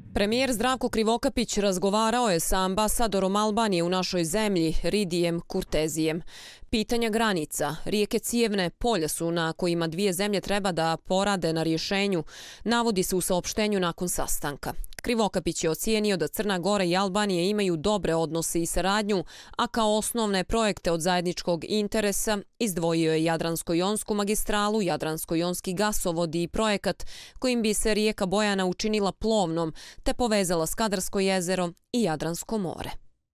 Premijer Zdravko Krivokapić razgovarao je sa ambasadorom Albanije u našoj zemlji, Ridijem Kurtezijem. Pitanja granica, rijeke Cijevne, polja su na kojima dvije zemlje treba da porade na rješenju, navodi se u saopštenju nakon sastanka. Krivokapić je ocijenio da Crna Gora i Albanija imaju dobre odnose i saradnju, a kao osnovne projekte od zajedničkog interesa izdvojio je Jadransko-jonsku magistralu, Jadransko-jonski gasovod i projekat kojim bi se rijeka Bojana učinila plovnom te povezala Skadarsko jezero i Jadransko more.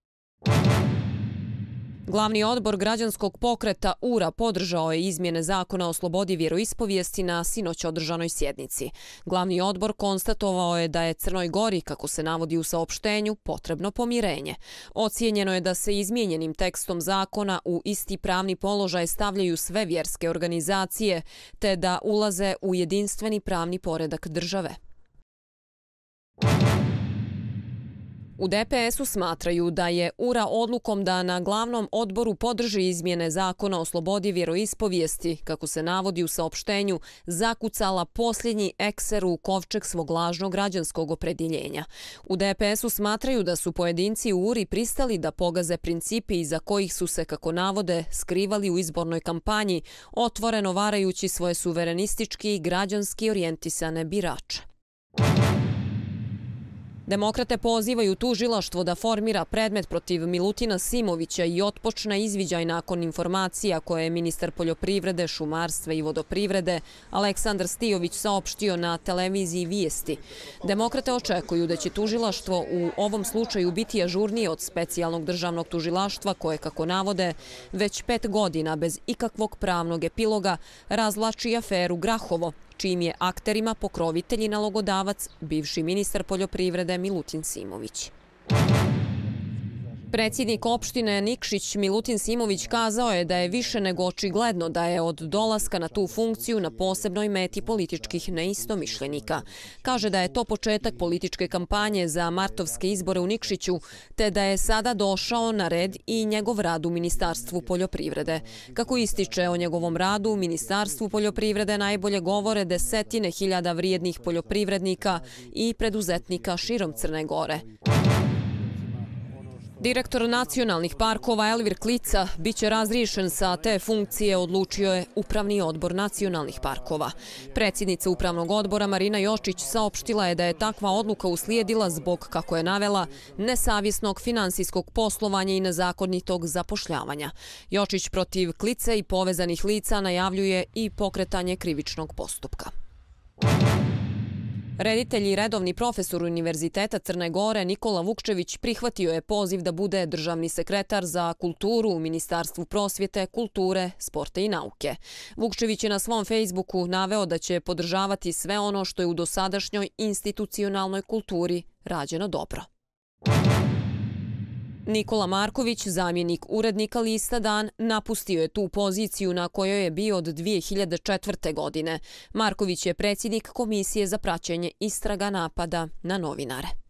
Glavni odbor građanskog pokreta URA podržao je izmjene zakona o slobodi vjeroispovijesti na sinoć održanoj sjednici. Glavni odbor konstatovao je da je Crnoj Gori, kako se navodi u saopštenju, potrebno pomirenje. Ocijenjeno je da se izmijenjenim tekstom zakona u isti pravni položaj stavljaju sve vjerske organizacije, te da ulaze u jedinstveni pravni poredak države. U DPS-u smatraju da je URA odlukom da na glavnom odboru podrži izmjene zakona o slobodi vjeroispovijesti, kako se navodi u saopštenju, zakucala posljednji ekser u kovčeg svog lažnog građanskog opredjeljenja. U DPS-u smatraju da su pojedinci u URI pristali da pogaze principi iza kojih su se, kako navode, skrivali u izbornoj kampanji, otvoreno varajući svoje suverenistički i građanski orijentisane birače. Demokrate pozivaju tužilaštvo da formira predmet protiv Milutina Simovića i otpočne izviđaj nakon informacija koje je ministar poljoprivrede, šumarstva i vodoprivrede Aleksandar Stijović saopštio na televiziji Vijesti. Demokrate očekuju da će tužilaštvo u ovom slučaju biti ažurnije od specijalnog državnog tužilaštva koje, kako navode, već 5 godina bez ikakvog pravnog epiloga razvlači aferu Grahovo, čijim je akterima pokrovitelj i nalogodavac bivši ministar poljoprivrede Milutin Simović. Predsjednik opštine Nikšić Milutin Simović kazao je da je više nego očigledno da je od dolaska na tu funkciju na posebnoj meti političkih neistomišljenika. Kaže da je to početak političke kampanje za martovske izbore u Nikšiću, te da je sada došao na red i njegov rad u Ministarstvu poljoprivrede. Kako ističe, o njegovom radu u Ministarstvu poljoprivrede najbolje govore desetine hiljada vrijednih poljoprivrednika i preduzetnika širom Crne Gore. Direktor nacionalnih parkova Elvir Klica biće razriješen sa te funkcije, odlučio je Upravni odbor nacionalnih parkova. Predsjednica Upravnog odbora Marina Jočić saopštila je da je takva odluka uslijedila zbog, kako je navela, nesavjesnog finansijskog poslovanja i nezakonitog zapošljavanja. Jočić protiv Klice i povezanih lica najavljuje i pokretanje krivičnog postupka. Reditelj i redovni profesor Univerziteta Crne Gore Nikola Vukčević prihvatio je poziv da bude državni sekretar za kulturu u Ministarstvu prosvjete, kulture, sporta i nauke. Vukčević je na svom Facebooku naveo da će podržavati sve ono što je u dosadašnjoj institucionalnoj kulturi rađeno dobro. Nikola Marković, zamjenik urednika lista Dan, napustio je tu poziciju na kojoj je bio od 2004. godine. Marković je predsjednik Komisije za praćenje istraga napada na novinare.